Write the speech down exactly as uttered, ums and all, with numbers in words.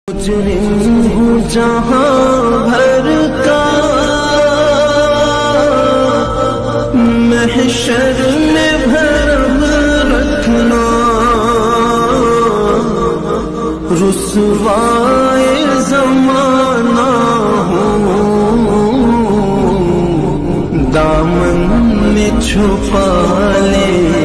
मुजरिम हूँ जहाँ भर का, महशर में भरम रखना, रुसवाए ज़माना हूँ, दामन में छुपा ले।